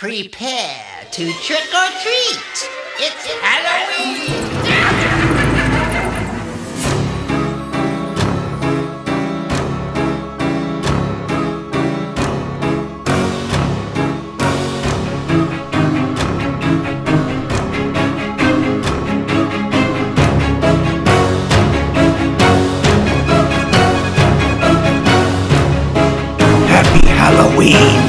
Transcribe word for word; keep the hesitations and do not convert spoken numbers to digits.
Prepare to trick or treat. It's Halloween. Happy Halloween!